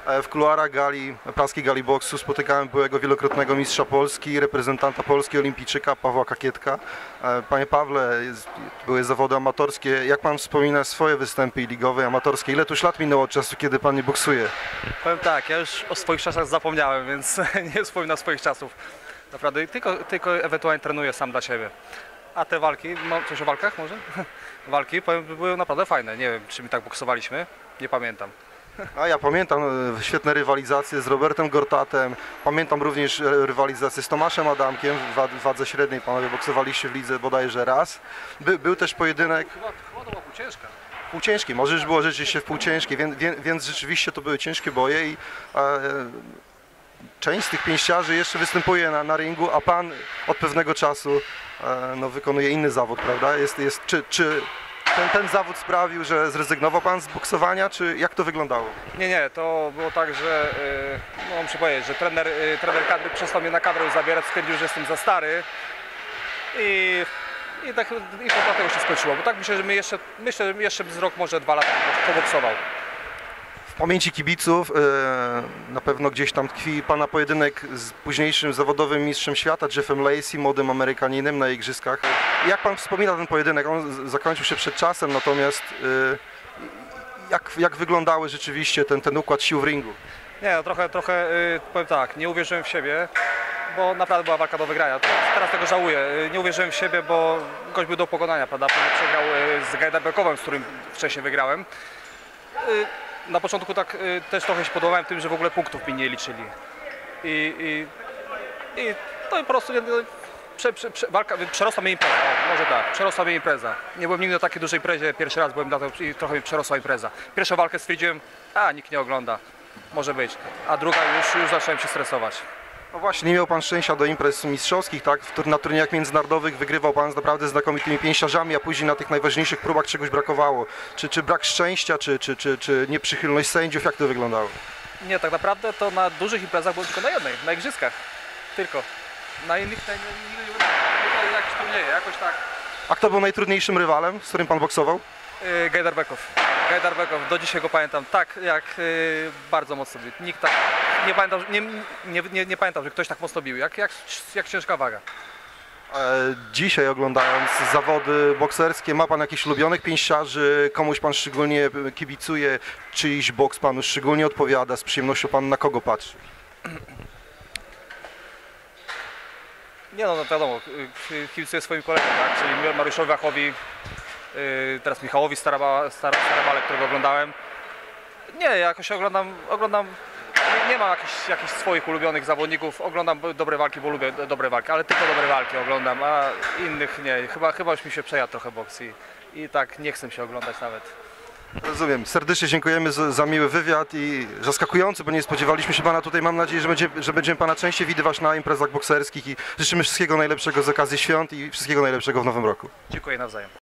W kuluarach praskiej gali boksu spotykałem byłego wielokrotnego mistrza Polski, reprezentanta Polski, olimpijczyka Pawła Kakietka. Panie Pawle, były zawody amatorskie. Jak pan wspomina swoje występy ligowe, amatorskie? Ile tu lat minęło od czasu, kiedy pan nie boksuje? Powiem tak, ja już o swoich czasach zapomniałem, więc nie wspominam swoich czasów. Naprawdę, tylko ewentualnie trenuję sam dla siebie. A te walki, coś o walkach może? Walki, powiem, były naprawdę fajne. Nie wiem, czy my tak boksowaliśmy, nie pamiętam. A ja pamiętam świetne rywalizacje z Robertem Gortatem, pamiętam również rywalizację z Tomaszem Adamkiem w wadze średniej, panowie boksowaliście w lidze bodajże raz. Był też pojedynek... Chyba to była półciężka. Półciężki, może już było rzeczywiście w półciężkiej, więc rzeczywiście to były ciężkie boje i część z tych pięściarzy jeszcze występuje na ringu, a pan od pewnego czasu wykonuje inny zawód, prawda? Czy ten zawód sprawił, że zrezygnował pan z boksowania, czy jak to wyglądało? Nie, to było tak, że muszę powiedzieć, że trener kadry przestał mnie na kadrę już zabierać, stwierdził, że jestem za stary i dlatego się skończyło, bo tak myślę, że jeszcze z rok, może 2 lata poboksował. W pamięci kibiców na pewno gdzieś tam tkwi pana pojedynek z późniejszym zawodowym mistrzem świata Jeffem Lacey, młodym Amerykaninem na igrzyskach. Jak pan wspomina ten pojedynek? On zakończył się przed czasem, natomiast jak wyglądały rzeczywiście ten układ sił w ringu? Nie, no trochę powiem tak, nie uwierzyłem w siebie, bo naprawdę była walka do wygrania. Teraz tego żałuję. Nie uwierzyłem w siebie, bo gość był do pokonania, prawda? Przegrał z Gajdarbekowem, z którym wcześniej wygrałem. Na początku tak też trochę się podobałem tym, że w ogóle punktów mi nie liczyli. I po prostu walka przerosła mnie impreza. Może tak, przerosła mnie impreza. Nie byłem nigdy na takiej dużej imprezie, pierwszy raz byłem na to i trochę mi przerosła impreza. Pierwszą walkę stwierdziłem, nikt nie ogląda, może być. A druga już zacząłem się stresować. No właśnie, nie miał pan szczęścia do imprez mistrzowskich, tak? Na turniejach międzynarodowych wygrywał pan z naprawdę znakomitymi pięściarzami, a później na tych najważniejszych próbach czegoś brakowało. Czy brak szczęścia, czy nieprzychylność sędziów, jak to wyglądało? Nie, tak naprawdę to na dużych imprezach byłem tylko na jednej, na igrzyskach. Tylko. Na innych nigdy nie byłem, jakieś turnieje, jakoś tak. A kto był najtrudniejszym rywalem, z którym pan boksował? Gajdarbekow, do dzisiaj go pamiętam, tak jak bardzo mocno bił. Nikt tak, nie pamiętam, że ktoś tak mocno bił, jak ciężka waga. Dzisiaj oglądając zawody bokserskie, ma pan jakichś ulubionych pięściarzy, komuś pan szczególnie kibicuje, czyjś boks panu szczególnie odpowiada, z przyjemnością pan na kogo patrzy? Nie no wiadomo, kibicuję swoim kolegom, tak? Czyli Mariuszowi Wachowi, teraz Michałowi Starabale, którego oglądałem. Nie, jakoś oglądam, nie ma jakichś swoich ulubionych zawodników, oglądam dobre walki, bo lubię dobre walki, ale tylko dobre walki oglądam, a innych nie. Chyba już mi się przejadł trochę boks i tak nie chcę się oglądać nawet. Rozumiem. Serdecznie dziękujemy za miły wywiad i zaskakujący, bo nie spodziewaliśmy się pana tutaj. Mam nadzieję, że będziemy pana częściej widywać na imprezach bokserskich i życzymy wszystkiego najlepszego z okazji świąt i wszystkiego najlepszego w nowym roku. Dziękuję nawzajem.